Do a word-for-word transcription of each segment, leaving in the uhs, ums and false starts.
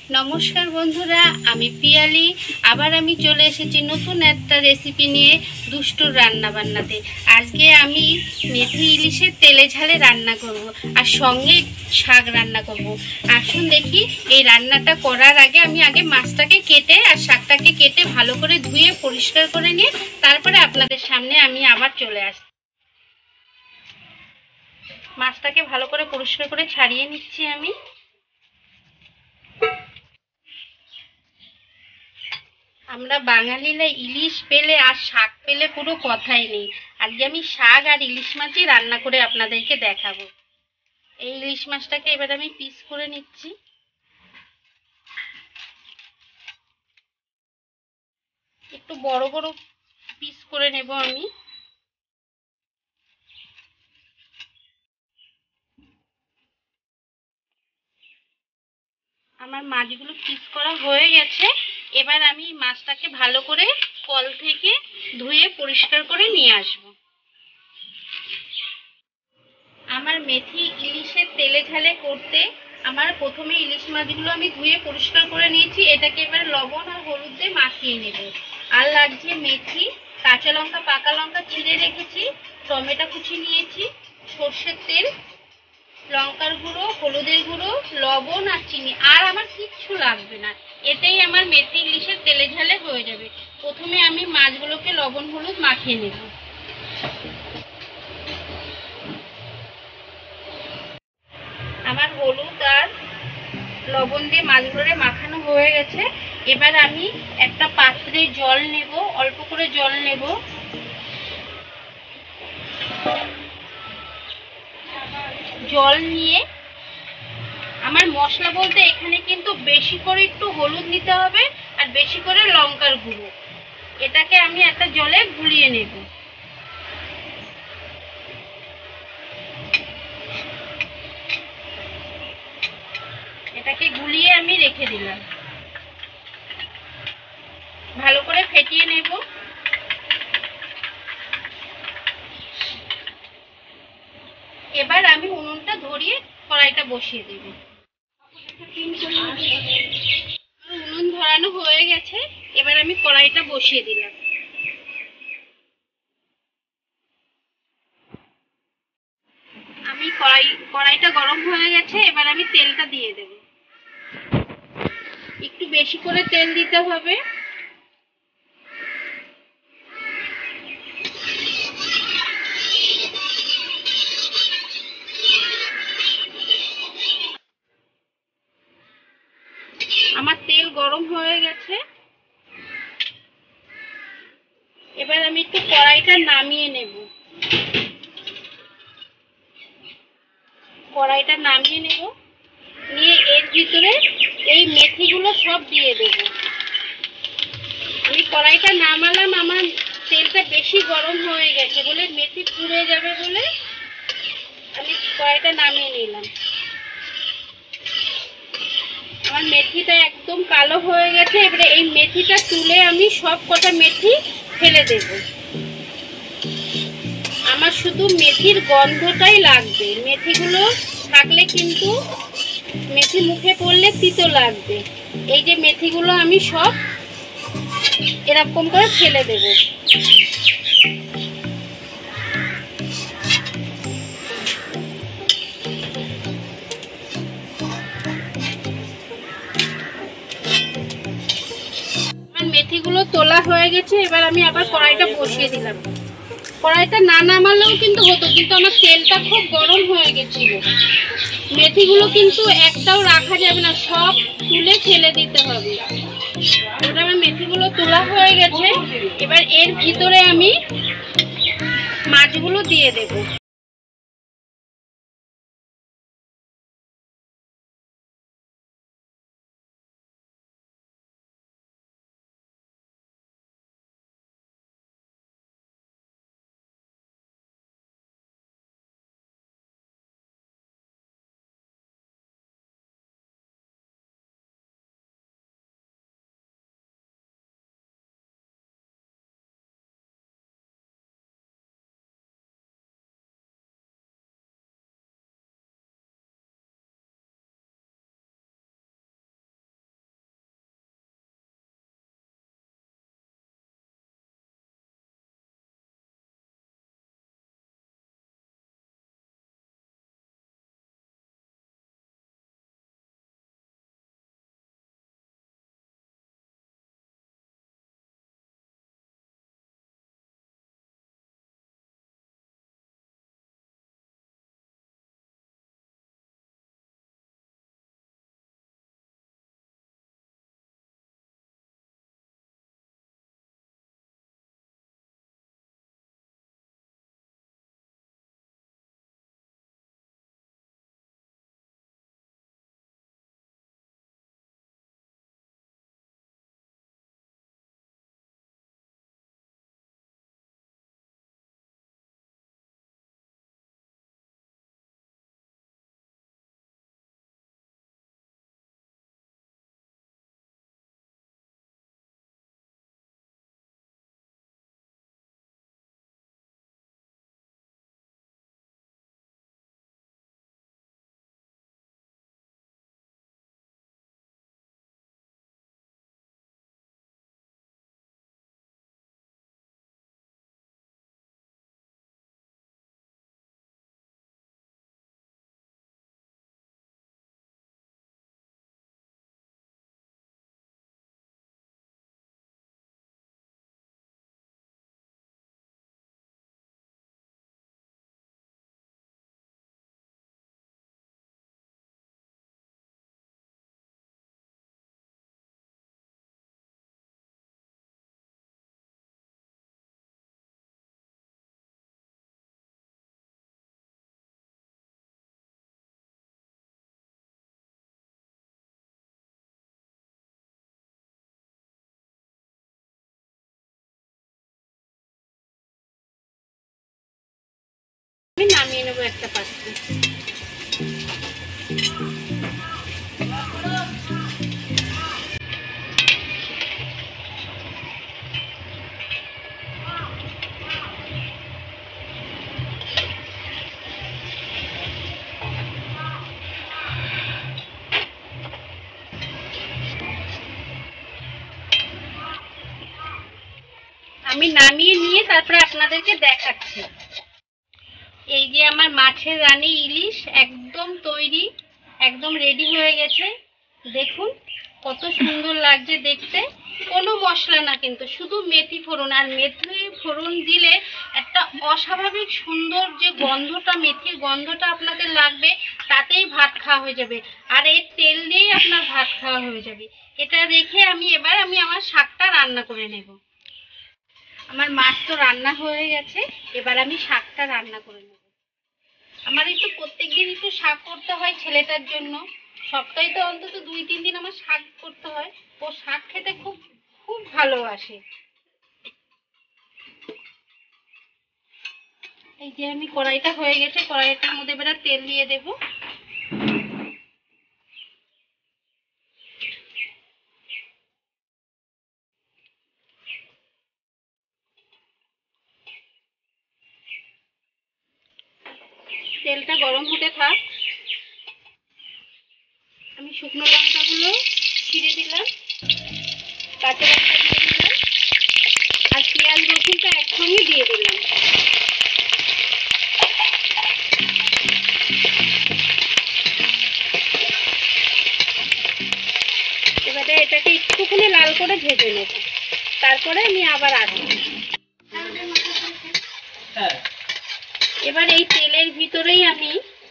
নমস্কার বন্ধুরা, আমি পিয়ালি। আবার আমি চলে এসেছি নতুন একটা রেসিপি নিয়ে দুষ্টুর রান্না বান্নাতে। আজকে আমি মেথি ইলিশের তেলে ঝালে রান্না করব আর সঙ্গে শাক রান্না করব। আসুন দেখি। এই রান্নাটা করার আগে আমি আগে মাছটাকে কেটে আর শাকটাকে কেটে ভালো করে ধুয়ে পরিষ্কার করে নিয়ে তারপরে আপনাদের সামনে আমি আবার চলে আসি। মাছটাকে ভালো করে পরিষ্কার করে ছাড়িয়ে নিচ্ছি আমি। আমরা বাঙালিরা ইলিশ পেলে আর শাক পেলে কোনো কথাই নেই। আজকে আমি শাক আর ইলিশ মাছই রান্না করে আপনাদেরকে দেখাবো। এই ইলিশ মাছটাকে এবার আমি পিস করে নিচ্ছি। একটু বড় বড় পিস করে নেব আমি। আমার মাছগুলো পিস করা হয়ে গেছে। এবার আমি মাছটাকে ভালো করে কল থেকে ধুয়ে পরিষ্কার করে নিয়ে আসবো। আমার মেথি ইলিশের তেলে ঝালে করতে আমার প্রথমে ইলিশ মাছগুলো আমি ধুয়ে পরিষ্কার করে নিয়েছি। এটাকে এবার লবণ আর হলুদ দিয়ে মাখিয়ে নেব। আর লাগছে মেথি, কাঁচা লঙ্কা, পাকা লঙ্কা ছিঁড়ে রেখেছি, টমেটো কুচি নিয়েছি, সর্ষের তেল, লঙ্কার গুঁড়ো, হলুদের গুঁড়ো, লবণ আর চিনি। আর আমার কিচ্ছু লাগবে না। এতেই আমার মেথি ইলিশের তেলে ঝালে হয়ে যাবে। প্রথমে আমি মাছগুলোকে লবণ হলুদ মাখিয়ে নেব। আমার হলুদ আর লবণ দিয়ে মাছগুলো মাখানো হয়ে গেছে। এবার আমি একটা পাত্রে জল নেব, অল্প করে জল নেব। জল নিয়ে আমার মশলা বলতে এখানে কিন্তু বেশি করে একটু হলুদ নিতে হবে আর বেশি করে লঙ্কার গুঁড়ো। এটাকে আমি একটা জলে গুলিয়ে নেব। এটাকে গুলিয়ে আমি রেখে দিলাম। ভালো করে ফেটিয়ে নেব। এবার আমি উনুনটা ধরিয়ে কড়াইটা বসিয়ে দেব। উনুন ধরানো হয়ে গেছে। এবার আমি কড়াইটা বসিয়ে দিলাম। আমি কড়াই কড়াইটা গরম হয়ে গেছে। এবার আমি তেলটা দিয়ে দেব। একটু বেশি করে তেল দিতে হবে। আমার তেল গরম হয়ে গেছে। এবার আমি একটু কড়াইটা নামিয়ে নেব। কড়াইটা নামিয়ে নেব নিয়ে এর ভিতরে এই মেথিগুলো সব দিয়ে দেব। আমি কড়াইটা নামালাম, আমার তেলটা বেশি গরম হয়ে গেছে বলে মেথি পুড়ে যাবে বলে আমি কড়াইটা নামিয়ে নিলাম। আমার মেথিটা একদম কালো হয়ে গেছে। এবারে এই মেথিটা তুলে আমি সব কটা মেথি ফেলে দেব। আমার শুধু মেথির গন্ধটাই লাগবে। মেথিগুলো থাকলে কিন্তু মেথি মুখে পড়লে তিতো লাগবে। এই যে মেথিগুলো আমি সব এরকম করে ফেলে দেব। আমার মেথিগুলো তোলা হয়ে গেছে। এবার আমি আবার কড়াইটা বসিয়ে দিলাম। কড়াইটা না নামালেও কিন্তু হতো, কিন্তু আমার তেলটা খুব গরম হয়ে গেছিল। মেথিগুলো কিন্তু একটাও রাখা যাবে না, সব তুলে ফেলে দিতে হবে। এবার আমার মেথিগুলো তোলা হয়ে গেছে। এবার এর ভিতরে আমি মাছগুলো দিয়ে দেব। একটা পাত্রে। আমি নামিয়ে নিয়ে তারপরে আপনাদেরকে দেখাচ্ছি। এই যে আমার মাছের রানী ইলিশ একদম তৈরি, একদম রেডি হয়ে গেছে। দেখুন কত সুন্দর লাগছে দেখতে। কোনো মশলা না, কিন্তু শুধু মেথি ফোড়ন। আর মেথি ফোড়ন দিলে একটা অস্বাভাবিক সুন্দর যে গন্ধটা, মেথির গন্ধটা আপনাদের লাগবে, তাতেই ভাত খাওয়া হয়ে যাবে। আর এই তেল দিয়েই আপনার ভাত খাওয়া হয়ে যাবে। এটা রেখে আমি এবার আমি আমার শাকটা রান্না করে নেব। আমার মাছ তো রান্না হয়ে গেছে, এবার আমি শাকটা রান্না করে নেব। আমার একটু প্রত্যেকদিন একটু শাক করতে হয় ছেলেটার জন্য। সপ্তাহে তো অন্তত দুই তিন দিন আমার শাক করতে হয়। ও শাক খেতে খুব খুব ভালোবাসে। এই যে আমি কড়াইটা হয়ে গেছে, কড়াইটার মধ্যে এবার তেল দিয়ে দেব। তেলটা গরম হতে থাক। আমি শুকনো লঙ্কাগুলো ছিঁড়ে দিলাম, কাঁচা লঙ্কা দিয়ে দিলাম, আর পেঁয়াজ রসুনটা একসঙ্গে দিয়ে দিলাম। এবারে এটাকে একটুখানি লাল করে ভেজে নেব, তারপরে আমি আবার আসবো। এবার এই তেলের ভিতরেই আমি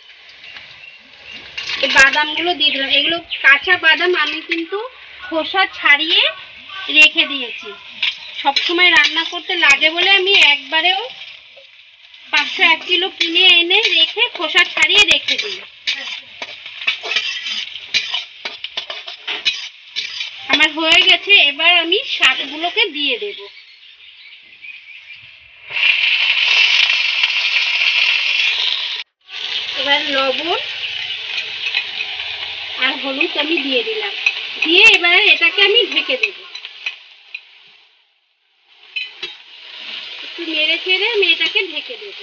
বাদামগুলো দিয়ে দিলাম। এগুলো কাঁচা বাদাম, আমি কিন্তু খোসা ছাড়িয়ে রেখে দিয়েছি। সবসময় রান্না করতে লাগে বলে আমি একবারেও পাঁচশো এক কিলো কিনে এনে রেখে খোসা ছাড়িয়ে রেখে দিই। আমার হয়ে গেছে, এবার আমি শাকগুলোকে দিয়ে দেব। এবার লবণ আর হলুদ আমি দিয়ে দিলাম, দিয়ে এবার এটাকে আমি ঢেকে দেব। একটু নেড়ে চেড়ে আমি এটাকে ঢেকে দেব।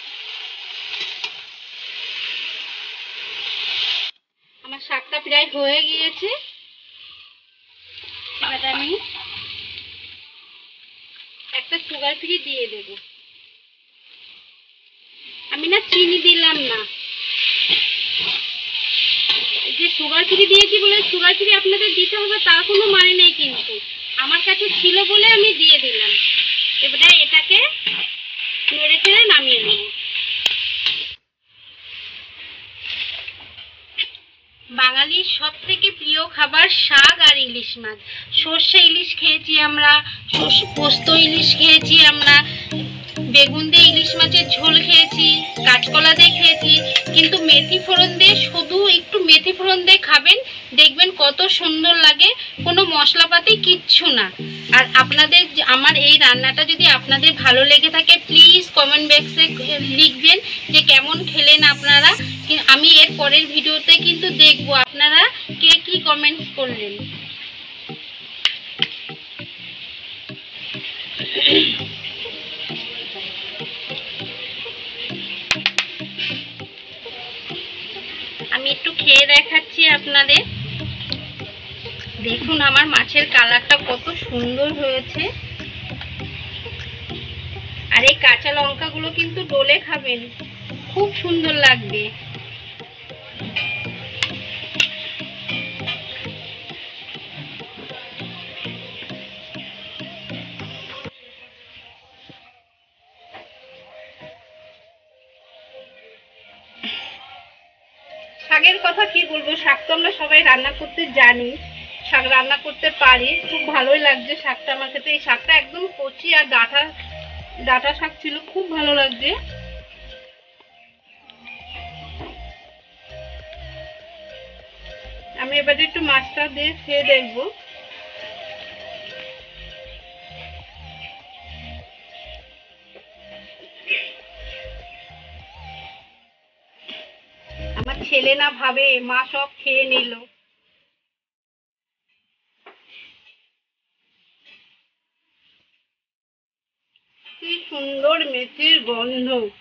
আমার শাকটা প্রায় হয়ে গিয়েছে। এবার আমি একটা সুগার ফ্রি দিয়ে দেব। আমি না চিনি দিলাম না, যে সুগার ফ্রি দিয়েছি বলে সুগার ফ্রি আপনাদের দিতে হবে তার কোনো মানে নেই, কিন্তু আমার কাছে ছিল বলে আমি দিয়ে দিলাম। এবারে এটাকে নেড়ে চেড়ে নামিয়ে নেব। বাঙালির সব থেকে প্রিয় খাবার শাক আর ইলিশ মাছ। সর্ষে ইলিশ খেয়েছি আমরা, পোস্ত ইলিশ খেয়েছি আমরা, বেগুন দিয়ে ইলিশ মাছের ঝোল খেয়েছি, কাঁচকলা দিয়ে খেয়েছি, কিন্তু মেথি ফোড়ন দিয়ে শুধু একটু মেথি ফোড়ন দিয়ে খাবেন, দেখবেন কত সুন্দর লাগে। কোনো মশলাপাতি কিচ্ছু না। আর আপনাদের আমার এই রান্নাটা যদি আপনাদের ভালো লেগে থাকে, প্লিজ কমেন্ট বক্সে লিখবেন যে কেমন খেলেন আপনারা। আমি এর পরের ভিডিওতে কিন্তু দেখবো আপনারা কে কি কমেন্ট করলেন। আমি একটু খেয়ে দেখাচ্ছি আপনাদের। দেখুন আমার মাছের কালারটা কত সুন্দর হয়েছে। আর এই কাঁচা লঙ্কাগুলো কিন্তু ডলে খাবেন, খুব সুন্দর লাগবে। শাকের কথা কি বলবো, শাক তো আমরা সবাই রান্না করতে জানি, শাক রান্না করতে পারি, খুব ভালোই লাগছে শাকটা আমার খেতে। এই শাকটা একদম কচি আর ডাঁটা ডাঁটা শাক ছিল, খুব ভালো লাগছে। আমি এবারে একটু মাছটা দিয়ে খেয়ে দেখবো। ছেলে না ভাবে, মা সব খেয়ে নিল। কি সুন্দর মেথির গন্ধ।